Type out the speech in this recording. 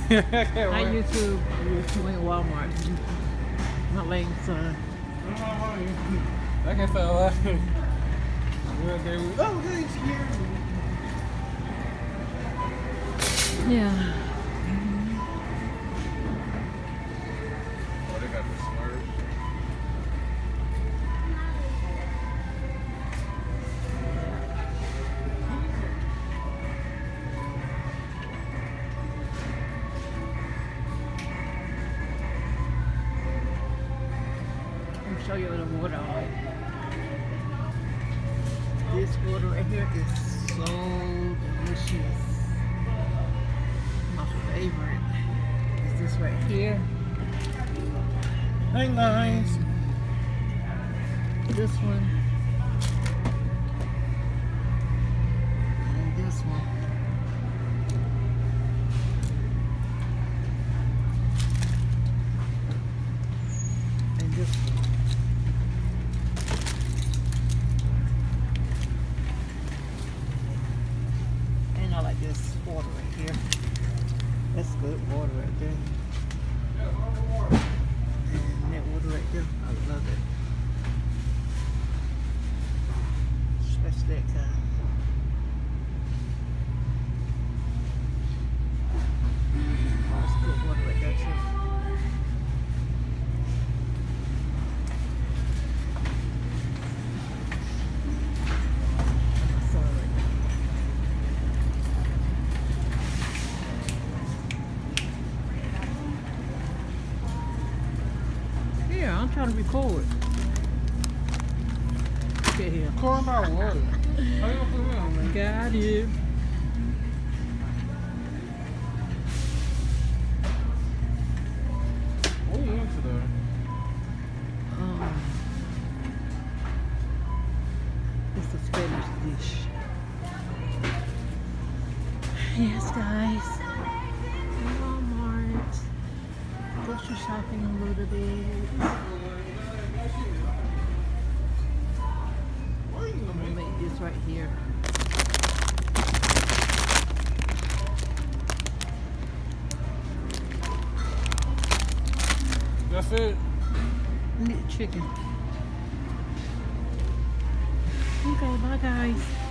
Hi YouTube. We in Walmart. My lame son. I can tell. Oh, good here. Yeah. Oh, they got the Smurfs. Let me show you a little water on it. This water right here is so delicious. My favorite is this right here. Hey guys. This one. And this one. And this one. And I like this water right here. That's good water right there. And that water right there, I love it. Especially that kind. That's good water right there too. Yeah, I'm trying to record. Get here. Call my water. How you gonna put me on, man? Got you. What are you into there? It's a Spanish dish. Yes, guys. Walmart. Grocery shopping a little bit. I'm gonna make this right here. That's it. Meat chicken. Okay, bye guys.